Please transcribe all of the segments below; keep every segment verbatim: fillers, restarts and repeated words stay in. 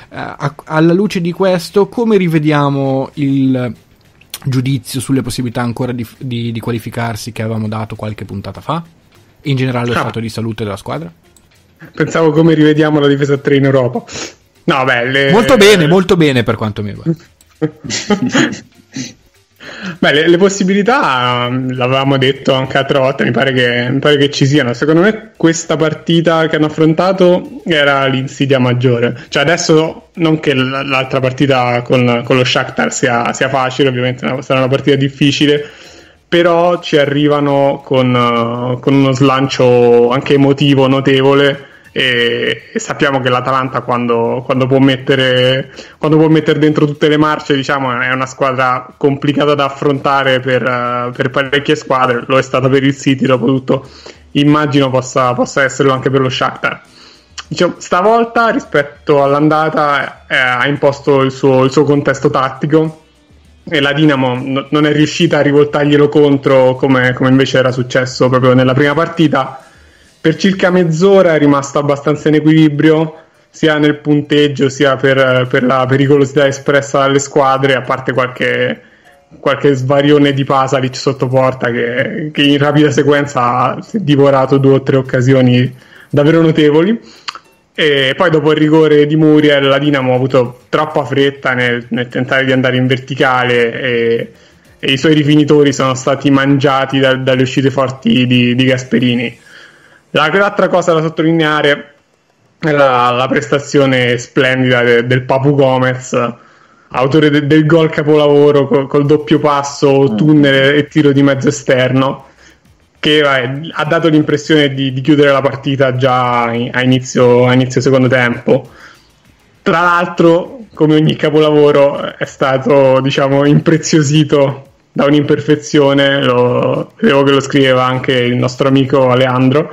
a, alla luce di questo, come rivediamo il giudizio sulle possibilità ancora di, di, di qualificarsi che avevamo dato qualche puntata fa? In generale lo ah. stato di salute della squadra? Pensavo come rivediamo la difesa a tre in Europa. No, beh, le... molto bene, molto bene per quanto mi riguarda. Beh, le, le possibilità l'avevamo detto anche altre volte, mi pare che mi pare che ci siano. Secondo me questa partita che hanno affrontato era l'insidia maggiore. Cioè adesso non che l'altra partita con, con lo Shakhtar sia, sia facile, ovviamente sarà una partita difficile, però ci arrivano con, uh, con uno slancio anche emotivo notevole. E, e sappiamo che l'Atalanta quando, quando può mettere quando può mettere dentro tutte le marce, diciamo, è una squadra complicata da affrontare per, uh, per parecchie squadre. Lo è stata per il City, dopo tutto immagino possa, possa esserlo anche per lo Shakhtar. Diciamo, stavolta rispetto all'andata eh, ha imposto il suo, il suo contesto tattico e la Dinamo n- non è riuscita a rivoltarglielo contro come, come invece era successo proprio nella prima partita. Per circa mezz'ora è rimasto abbastanza in equilibrio sia nel punteggio sia per, per la pericolosità espressa dalle squadre, a parte qualche, qualche svarione di Pasalic sotto porta che, che in rapida sequenza ha divorato due o tre occasioni davvero notevoli. E poi dopo il rigore di Muriel la Dinamo ha avuto troppa fretta nel, nel tentare di andare in verticale e, e i suoi rifinitori sono stati mangiati da, dalle uscite forti di, di Gasperini. L'altra cosa da sottolineare è la, la prestazione splendida de, del Papu Gomez, autore de, del gol capolavoro col, col doppio passo, tunnel e tiro di mezzo esterno, che eh, ha dato l'impressione di, di chiudere la partita già in, a, inizio, a inizio secondo tempo. Tra l'altro, come ogni capolavoro, è stato, diciamo, impreziosito da un'imperfezione. Lo, vedevo che lo scriveva anche il nostro amico Aleandro.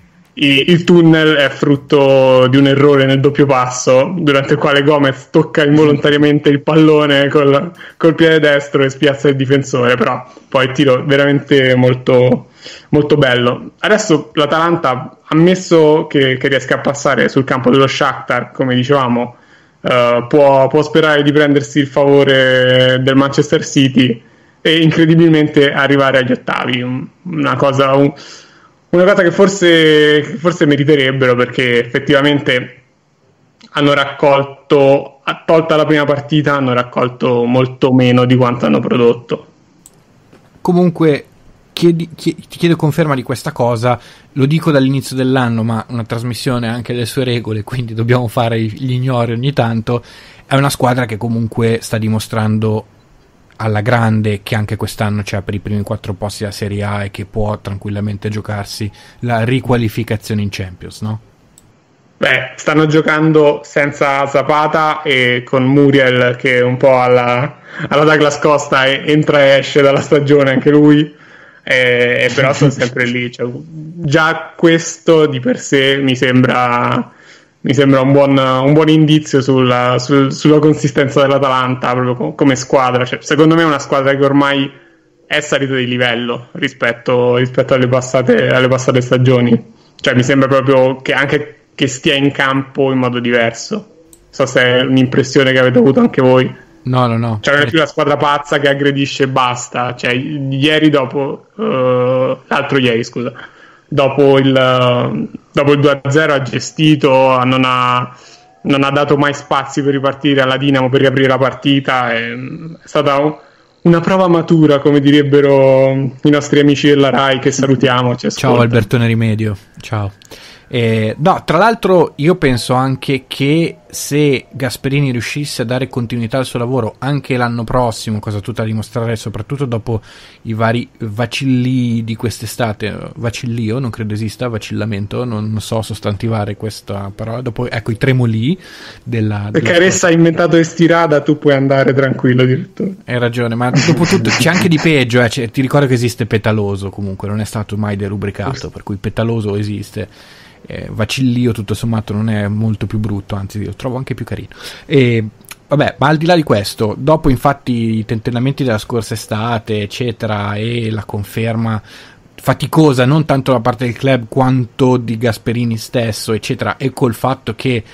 Il tunnel è frutto di un errore nel doppio passo, durante il quale Gomez tocca involontariamente il pallone col, col piede destro e spiazza il difensore, però poi il tiro veramente molto, molto bello. Adesso l'Atalanta, ammesso che, che riesca a passare sul campo dello Shakhtar, come dicevamo, uh, può, può sperare di prendersi il favore del Manchester City e incredibilmente arrivare agli ottavi. Una cosa... Un, Una cosa che forse, forse meriterebbero, perché effettivamente hanno raccolto, tolta la prima partita, hanno raccolto molto meno di quanto hanno prodotto. Comunque chiedi, chiedi, ti chiedo conferma di questa cosa, lo dico dall'inizio dell'anno, ma una trasmissione ha anche le sue regole, quindi dobbiamo fare gli ignori ogni tanto. È una squadra che comunque sta dimostrando alla grande che anche quest'anno c'è per i primi quattro posti della Serie A e che può tranquillamente giocarsi la riqualificazione in Champions, no? Beh, stanno giocando senza Zapata e con Muriel che un po' alla, alla Douglas Costa entra e esce dalla stagione anche lui, e, e però sono sempre lì. Cioè, già questo di per sé mi sembra mi sembra un buon, un buon indizio sulla, sul, sulla consistenza dell'Atalanta proprio come squadra. Cioè, secondo me è una squadra che ormai è salita di livello rispetto, rispetto alle, passate, alle passate stagioni. Cioè, mi sembra proprio che anche che stia in campo in modo diverso. Non so se è un'impressione che avete avuto anche voi. No, no, no. Cioè, non è più la squadra pazza che aggredisce e basta. Cioè, ieri dopo uh, l'altro ieri, scusa dopo il, dopo il due a zero ha gestito, non ha, non ha dato mai spazi per ripartire alla Dinamo per riaprire la partita. È, è stata un, una prova matura, come direbbero i nostri amici della Rai, che salutiamo. Ciao Albertone Rimedio, ciao. Eh, no, tra l'altro io penso anche che se Gasperini riuscisse a dare continuità al suo lavoro anche l'anno prossimo, cosa tutta da dimostrare, soprattutto dopo i vari vacilli di quest'estate, vacillio non credo esista, vacillamento, non, non so sostantivare questa parola, dopo ecco i tremoli della, perché Caressa ha inventato Estirada, tu puoi andare tranquillo addirittura. Hai ragione, ma dopo tutto c'è anche di peggio, eh. Cioè, ti ricordo che esiste Petaloso, comunque non è stato mai derubricato, per cui Petaloso esiste. Eh, Vacillio tutto sommato non è molto più brutto, anzi lo trovo anche più carino. E vabbè, ma al di là di questo, dopo infatti i tentennamenti della scorsa estate eccetera e la conferma faticosa non tanto da parte del club quanto di Gasperini stesso eccetera, e col fatto che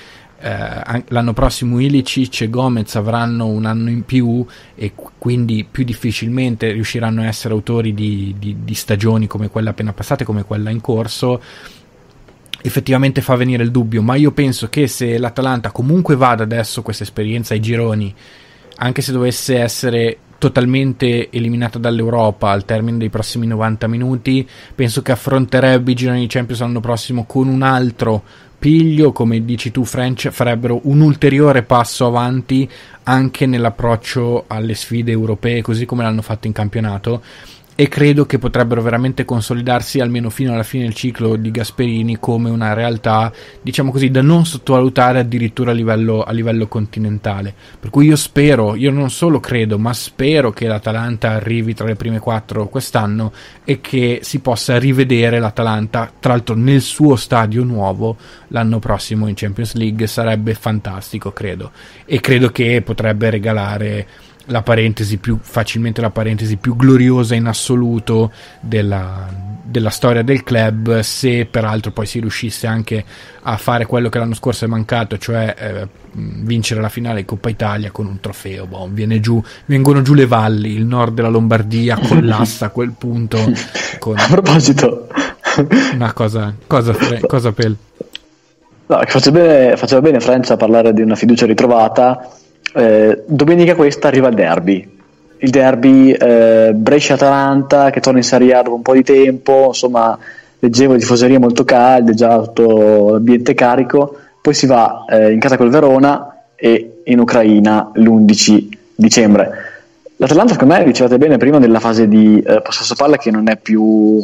eh, l'anno prossimo Ilicic e Gomez avranno un anno in più e quindi più difficilmente riusciranno a essere autori di, di, di stagioni come quella appena passata e come quella in corso, effettivamente fa venire il dubbio. Ma io penso che se l'Atalanta comunque vada adesso questa esperienza ai gironi, anche se dovesse essere totalmente eliminata dall'Europa al termine dei prossimi novanta minuti, penso che affronterebbe i gironi di Champions l'anno prossimo con un altro piglio, come dici tu French, farebbero un ulteriore passo avanti anche nell'approccio alle sfide europee, così come l'hanno fatto in campionato, e credo che potrebbero veramente consolidarsi almeno fino alla fine del ciclo di Gasperini come una realtà, diciamo così, da non sottovalutare addirittura a livello, a livello continentale. Per cui io spero, io non solo credo, ma spero che l'Atalanta arrivi tra le prime quattro quest'anno e che si possa rivedere l'Atalanta, tra l'altro nel suo stadio nuovo, l'anno prossimo in Champions League. Sarebbe fantastico, credo, e credo che potrebbe regalare la parentesi più facilmente la parentesi più gloriosa in assoluto della, della storia del club, se peraltro poi si riuscisse anche a fare quello che l'anno scorso è mancato, cioè eh, vincere la finale di Coppa Italia con un trofeo. Boh, viene giù, vengono giù le valli, il nord della Lombardia collassa a quel punto con a proposito una cosa cosa, cosa pel no, faceva bene, faceva bene Francia a parlare di una fiducia ritrovata. Eh, domenica questa arriva il derby, il derby eh, Brescia-Atalanta che torna in Serie A dopo un po' di tempo, insomma leggevo tifoserie molto calde, già tutto l'ambiente carico, poi si va eh, in casa col Verona e in Ucraina l'undici dicembre. L'Atalanta, secondo me, dicevate bene prima, della fase di eh, possesso palla che non è più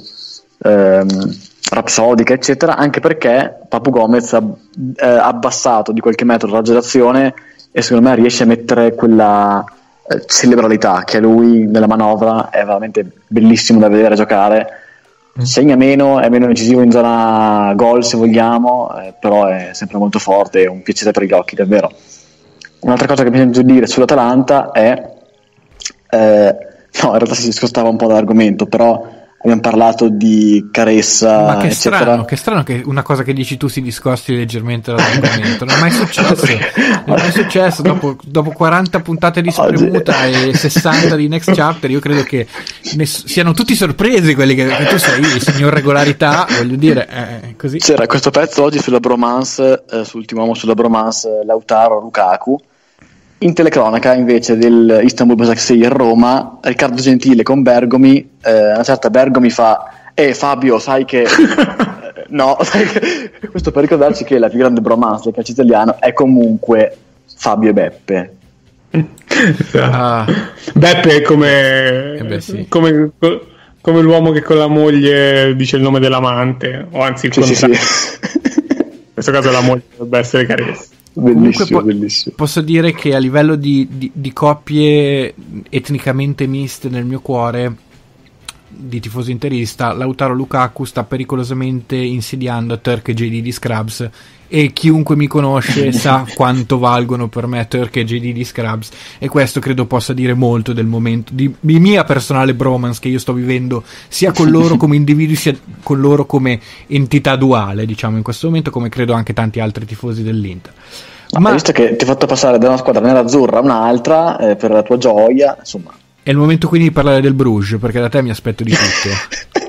ehm, rapsodica eccetera, anche perché Papu Gomez ha eh, abbassato di qualche metro il raggio d'azione e secondo me riesce a mettere quella eh, cerebralità che a lui nella manovra è veramente bellissimo da vedere giocare. Segna meno, è meno incisivo in zona gol se vogliamo, eh, però è sempre molto forte, è un piacere per gli occhi davvero. Un'altra cosa che mi sento dire sull'Atalanta è eh, no, in realtà si discostava un po' dall'argomento, però abbiamo parlato di Caressa, ma che eccetera. strano, che strano che una cosa che dici tu si discosti leggermente dall'argomento. Non è mai successo, non è mai successo dopo, dopo quaranta puntate di Spremuta e sessanta di Next Chapter. Io credo che ne, siano tutti sorpresi quelli che, che tu sei il signor regolarità, voglio dire, eh, così. C'era questo pezzo oggi sulla bromance, eh, sull'ultimo uomo sulla bromance Lautaro Lukaku. In telecronaca invece del Istanbul Başakşehir Roma, Riccardo Gentile con Bergomi, eh, una certa Bergomi fa eh Fabio sai che eh, no, sai che... questo per ricordarci che la più grande bromance del calcio italiano è comunque Fabio e Beppe. Ah. Beppe è come, eh beh, sì. come come l'uomo che con la moglie dice il nome dell'amante, o anzi il sì, contrario. sì, sì. In questo caso la moglie dovrebbe essere Caressa. Bellissimo, po- bellissimo. Posso dire che a livello di, di, di coppie etnicamente miste nel mio cuore di tifoso interista, Lautaro Lukaku sta pericolosamente insidiando Turk e J D di Scrubs, e chiunque mi conosce sa quanto valgono per me Turk e J D di Scrubs, e questo credo possa dire molto del momento di, di mia personale bromance che io sto vivendo sia con loro come individui sia con loro come entità duale, diciamo, in questo momento, come credo anche tanti altri tifosi dell'Inter. Ma hai visto che ti ho fatto passare da una squadra nerazzurra a un'altra eh, per la tua gioia, insomma. È il momento quindi di parlare del Bruges, perché da te mi aspetto di tutto.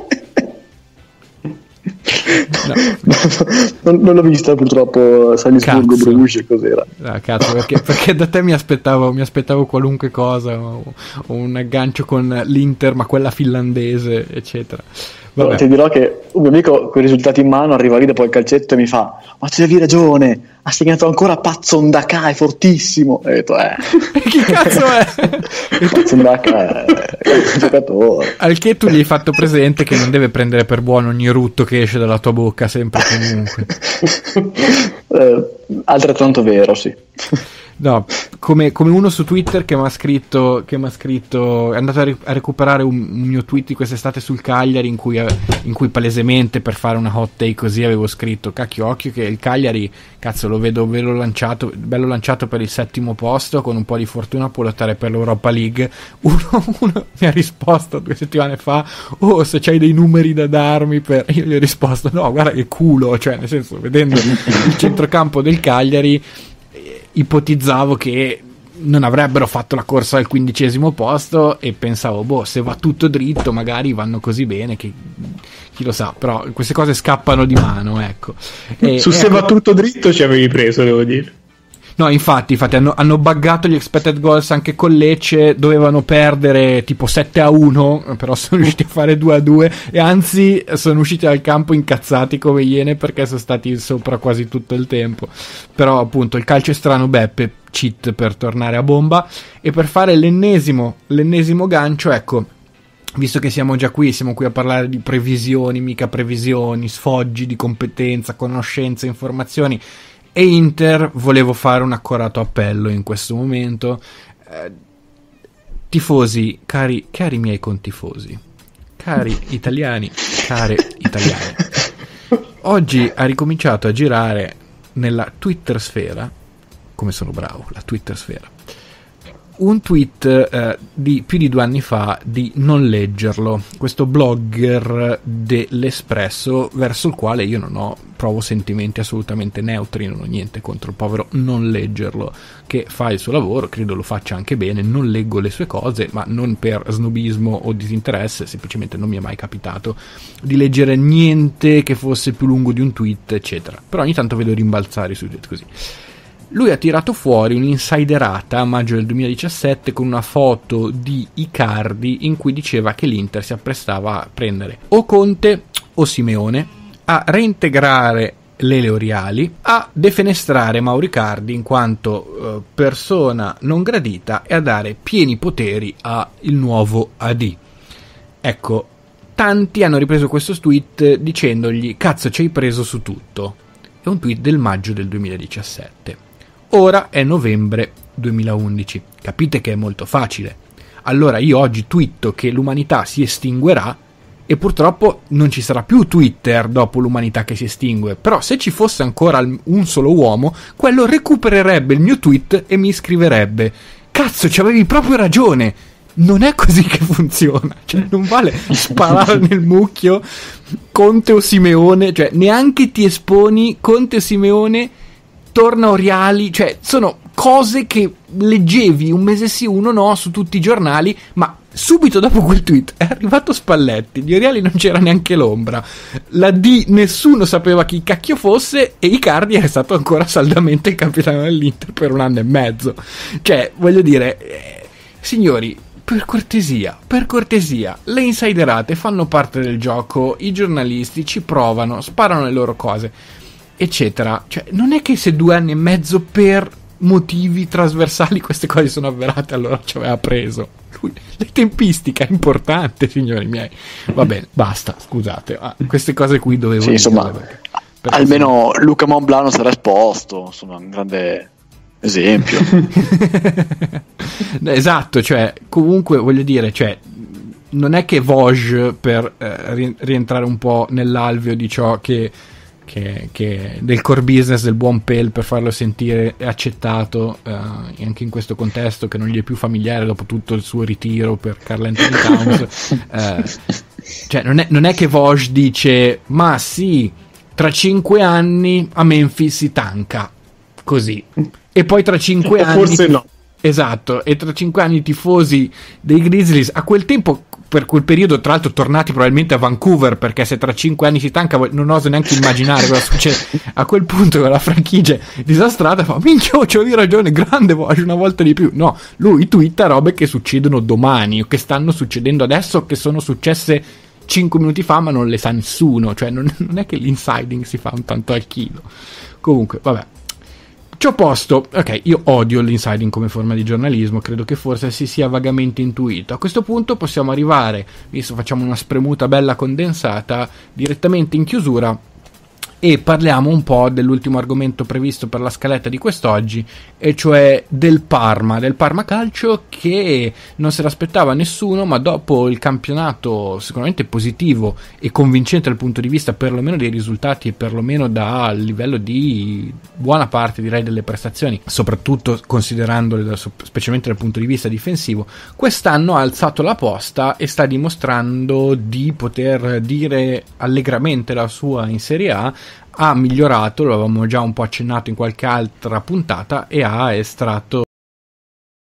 No. non, non l'ho vista purtroppo. Salisburgo, Bruges, cos'era? Ah, cazzo, perché, perché da te mi aspettavo, mi aspettavo qualunque cosa, o, o un aggancio con l'Inter, ma quella finlandese, eccetera. Vabbè. Ti dirò che un mio amico con i risultati in mano arriva lì dopo il calcetto e mi fa: ma c'avevi ragione, ha segnato ancora Pazzondaka, è fortissimo. E ho detto eh chi cazzo è? Pazzondaka è un giocatore. Al che tu gli hai fatto presente che non deve prendere per buono ogni rutto che esce dalla tua bocca, sempre comunque. eh, altrettanto vero, sì. No, come, come uno su Twitter che mi ha scritto, che mi ha scritto, è andato a, ri- a recuperare un, un mio tweet di quest'estate sul Cagliari in cui, in cui palesemente per fare una hot take così avevo scritto cacchio occhio che il Cagliari, cazzo lo vedo bello lanciato, bello lanciato per il settimo posto, con un po' di fortuna può lottare per l'Europa League. Uno, uno mi ha risposto due settimane fa, oh se c'hai dei numeri da darmi per... Io gli ho risposto no guarda che culo, cioè nel senso vedendo il centrocampo del Cagliari ipotizzavo che non avrebbero fatto la corsa al quindicesimo posto e pensavo boh se va tutto dritto magari vanno così bene che chi lo sa, però queste cose scappano di mano, ecco. E, su se ecco, va tutto dritto ci avevi preso, devo dire. no infatti, infatti hanno, hanno buggato gli expected goals anche con Lecce, dovevano perdere tipo sette a uno però sono riusciti a fare due a due e anzi sono usciti dal campo incazzati come iene perché sono stati sopra quasi tutto il tempo. Però appunto il calcio è strano Beppe, cheat per tornare a bomba e per fare l'ennesimo l'ennesimo gancio, ecco, visto che siamo già qui, siamo qui a parlare di previsioni, mica previsioni, sfoggi di competenza, conoscenze, informazioni e Inter, volevo fare un accorato appello in questo momento. Eh, tifosi, cari, cari miei contifosi, cari italiani, care italiane, oggi ha ricominciato a girare nella Twitter sfera, come sono bravo, la Twitter sfera, un tweet eh, di più di due anni fa di Non Leggerlo, questo blogger dell'Espresso verso il quale io non ho provo sentimenti assolutamente neutri, non ho niente contro il povero Non Leggerlo che fa il suo lavoro, credo lo faccia anche bene, non leggo le sue cose, ma non per snobismo o disinteresse, semplicemente non mi è mai capitato di leggere niente che fosse più lungo di un tweet eccetera, però ogni tanto vedo rimbalzare sui tweet così. Lui ha tirato fuori un'insiderata a maggio del duemiladiciassette con una foto di Icardi in cui diceva che l'Inter si apprestava a prendere o Conte o Simeone, a reintegrare le Leoriali, a defenestrare Mauro Icardi in quanto eh, persona non gradita e a dare pieni poteri al nuovo A D. Ecco, tanti hanno ripreso questo tweet dicendogli cazzo ci hai preso su tutto. È un tweet del maggio del duemiladiciassette. Ora è novembre duemilaundici. Capite che è molto facile. Allora io oggi twitto che l'umanità si estinguerà e purtroppo non ci sarà più Twitter dopo l'umanità che si estingue. Però se ci fosse ancora un solo uomo, quello recupererebbe il mio tweet e mi scriverebbe cazzo, ci avevi proprio ragione. Non è così che funziona, cioè non vale sparare nel mucchio Conte o Simeone, cioè neanche ti esponi Conte o Simeone, torna Oriali, cioè sono cose che leggevi un mese sì, uno no su tutti i giornali, ma subito dopo quel tweet è arrivato Spalletti, di Oriali non c'era neanche l'ombra, la D nessuno sapeva chi cacchio fosse e Icardi è stato ancora saldamente il capitano dell'Inter per un anno e mezzo, cioè voglio dire, eh, signori, per cortesia, per cortesia, le insiderate fanno parte del gioco, i giornalisti ci provano, sparano le loro cose, eccetera. Cioè, non è che se due anni e mezzo per motivi trasversali queste cose sono avverate, allora ci aveva preso. Lui, la tempistica è importante, signori miei. Va bene, basta, scusate. Ah, queste cose qui dovevo sì, dire. Insomma, perché, perché almeno sono... Luca Monblano sarà esposto, insomma, un grande... esempio. Esatto, cioè comunque voglio dire, cioè non è che Vosges per eh, rientrare un po' nell'alveo di ciò che, che, che del core business del buon Pel, per farlo sentire accettato eh, anche in questo contesto che non gli è più familiare dopo tutto il suo ritiro per Karl Anthony Towns, eh, cioè non è, non è che Vosges dice ma sì, tra cinque anni a Memphis si tanca così. E poi tra cinque anni forse no, esatto, e tra cinque anni i tifosi dei Grizzlies, a quel tempo, per quel periodo tra l'altro tornati probabilmente a Vancouver, perché se tra cinque anni si tanca non oso neanche immaginare cosa succede a quel punto, con la franchigia disastrata fa minchia, oh, c'avevi ragione, grande Vosges, una volta di più. No, lui twitta robe che succedono domani o che stanno succedendo adesso o che sono successe cinque minuti fa ma non le sa nessuno, cioè non, non è che l'insiding si fa un tanto al chilo. Comunque vabbè, ci ho posto, ok, io odio l'insiding come forma di giornalismo, credo che forse si sia vagamente intuito. A questo punto possiamo arrivare, visto facciamo una spremuta bella condensata, direttamente in chiusura e parliamo un po' dell'ultimo argomento previsto per la scaletta di quest'oggi, e cioè del Parma, del Parma Calcio, che non se l'aspettava nessuno, ma dopo il campionato sicuramente positivo e convincente dal punto di vista perlomeno dei risultati e perlomeno dal livello di buona parte, direi, delle prestazioni, soprattutto considerandole specialmente dal punto di vista difensivo, quest'anno ha alzato la posta e sta dimostrando di poter dire allegramente la sua in Serie A. Ha migliorato, lo avevamo già un po' accennato in qualche altra puntata, e ha estratto